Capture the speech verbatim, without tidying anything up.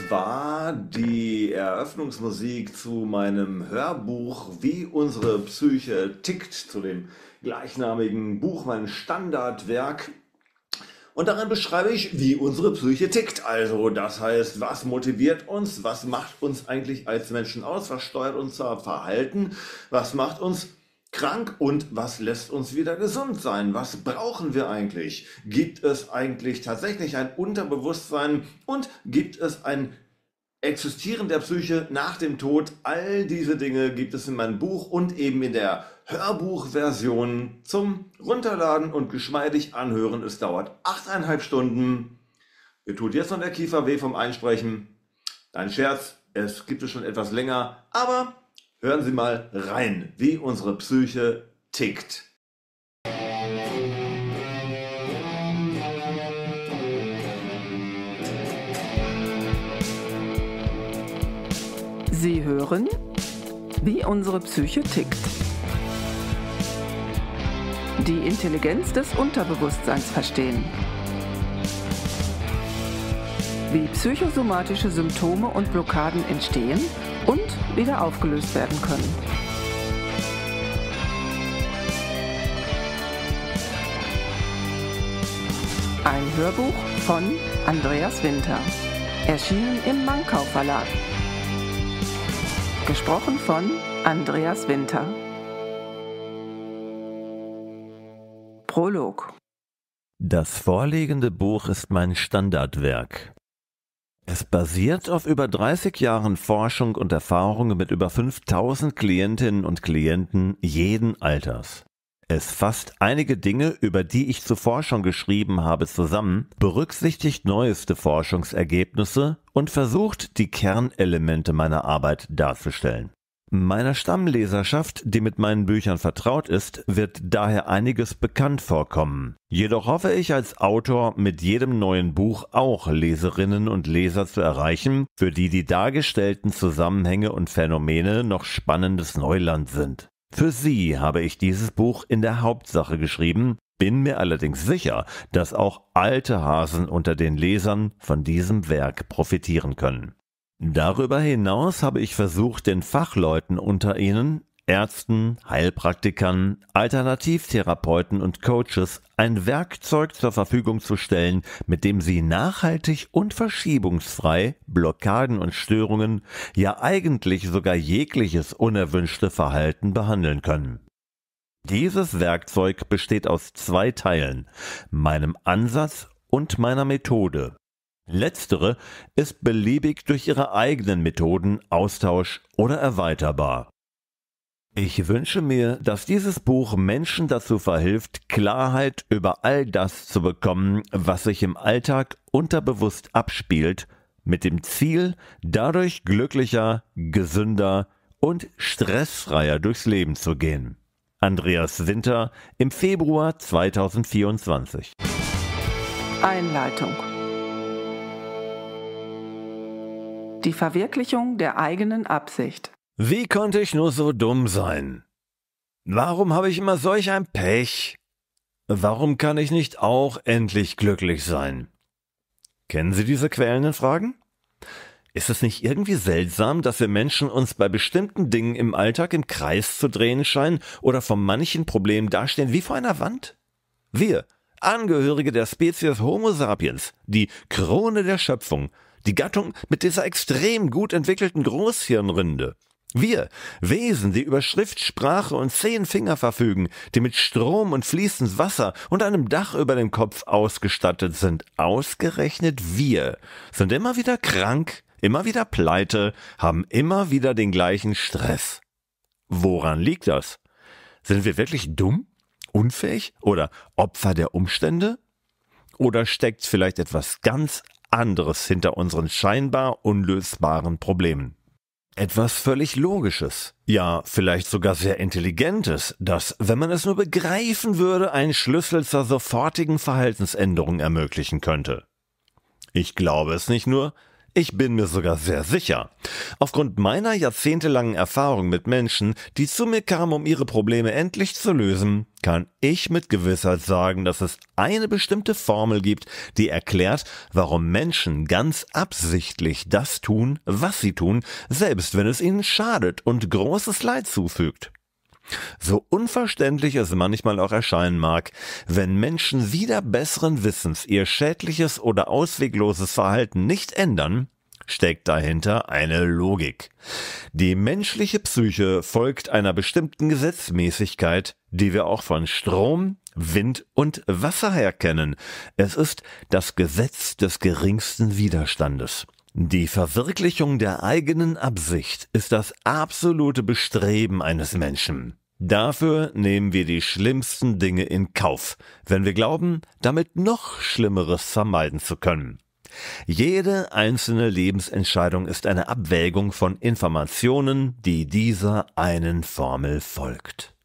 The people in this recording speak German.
war die Eröffnungsmusik zu meinem Hörbuch Wie unsere Psyche tickt, zu dem gleichnamigen Buch, mein Standardwerk. Und darin beschreibe ich, wie unsere Psyche tickt. Also das heißt, was motiviert uns, was macht uns eigentlich als Menschen aus, was steuert unser Verhalten, was macht uns krank und was lässt uns wieder gesund sein? Was brauchen wir eigentlich? Gibt es eigentlich tatsächlich ein Unterbewusstsein und gibt es ein Existieren der Psyche nach dem Tod? All diese Dinge gibt es in meinem Buch und eben in der Hörbuchversion zum Runterladen und geschmeidig anhören. Es dauert achteinhalb Stunden. Mir tut jetzt noch der Kiefer weh vom Einsprechen. Ein Scherz, es gibt es schon etwas länger, aber hören Sie mal rein, wie unsere Psyche tickt. Sie hören, wie unsere Psyche tickt. Die Intelligenz des Unterbewusstseins verstehen. Wie psychosomatische Symptome und Blockaden entstehen und wieder aufgelöst werden können. Ein Hörbuch von Andreas Winter. Erschienen im Mankau Verlag. Gesprochen von Andreas Winter. Prolog. Das vorliegende Buch ist mein Standardwerk. Es basiert auf über dreißig Jahren Forschung und Erfahrung mit über fünftausend Klientinnen und Klienten jeden Alters. Es fasst einige Dinge, über die ich zuvor schon geschrieben habe, zusammen, berücksichtigt neueste Forschungsergebnisse und versucht, die Kernelemente meiner Arbeit darzustellen. Meiner Stammleserschaft, die mit meinen Büchern vertraut ist, wird daher einiges bekannt vorkommen. Jedoch hoffe ich als Autor mit jedem neuen Buch auch Leserinnen und Leser zu erreichen, für die die dargestellten Zusammenhänge und Phänomene noch spannendes Neuland sind. Für sie habe ich dieses Buch in der Hauptsache geschrieben, bin mir allerdings sicher, dass auch alte Hasen unter den Lesern von diesem Werk profitieren können. Darüber hinaus habe ich versucht, den Fachleuten unter ihnen, Ärzten, Heilpraktikern, Alternativtherapeuten und Coaches ein Werkzeug zur Verfügung zu stellen, mit dem sie nachhaltig und verschiebungsfrei Blockaden und Störungen, ja eigentlich sogar jegliches unerwünschte Verhalten behandeln können. Dieses Werkzeug besteht aus zwei Teilen, meinem Ansatz und meiner Methode. Letztere ist beliebig durch ihre eigenen Methoden, Austausch oder erweiterbar. Ich wünsche mir, dass dieses Buch Menschen dazu verhilft, Klarheit über all das zu bekommen, was sich im Alltag unterbewusst abspielt, mit dem Ziel, dadurch glücklicher, gesünder und stressfreier durchs Leben zu gehen. Andreas Winter im Februar zweitausendvierundzwanzig. Einleitung. Die Verwirklichung der eigenen Absicht. Wie konnte ich nur so dumm sein? Warum habe ich immer solch ein Pech? Warum kann ich nicht auch endlich glücklich sein? Kennen Sie diese quälenden Fragen? Ist es nicht irgendwie seltsam, dass wir Menschen uns bei bestimmten Dingen im Alltag im Kreis zu drehen scheinen oder vor manchen Problemen dastehen wie vor einer Wand? Wir, Angehörige der Spezies Homo sapiens, die Krone der Schöpfung, die Gattung mit dieser extrem gut entwickelten Großhirnrinde. Wir, Wesen, die über Schrift, Sprache und zehn Finger verfügen, die mit Strom und fließend Wasser und einem Dach über dem Kopf ausgestattet sind, ausgerechnet wir, sind immer wieder krank, immer wieder pleite, haben immer wieder den gleichen Stress. Woran liegt das? Sind wir wirklich dumm, unfähig oder Opfer der Umstände? Oder steckt vielleicht etwas ganz anderes hinter unseren scheinbar unlösbaren Problemen? Etwas völlig Logisches, ja vielleicht sogar sehr Intelligentes, das, wenn man es nur begreifen würde, einen Schlüssel zur sofortigen Verhaltensänderung ermöglichen könnte. Ich glaube es nicht nur, Ich bin mir sogar sehr sicher. Aufgrund meiner jahrzehntelangen Erfahrung mit Menschen, die zu mir kamen, um ihre Probleme endlich zu lösen, kann ich mit Gewissheit sagen, dass es eine bestimmte Formel gibt, die erklärt, warum Menschen ganz absichtlich das tun, was sie tun, selbst wenn es ihnen schadet und großes Leid zufügt. So unverständlich es manchmal auch erscheinen mag, wenn Menschen wider besseren Wissens ihr schädliches oder auswegloses Verhalten nicht ändern, steckt dahinter eine Logik. Die menschliche Psyche folgt einer bestimmten Gesetzmäßigkeit, die wir auch von Strom, Wind und Wasser her kennen. Es ist das Gesetz des geringsten Widerstandes. Die Verwirklichung der eigenen Absicht ist das absolute Bestreben eines Menschen. Dafür nehmen wir die schlimmsten Dinge in Kauf, wenn wir glauben, damit noch Schlimmeres vermeiden zu können. Jede einzelne Lebensentscheidung ist eine Abwägung von Informationen, die dieser einen Formel folgt.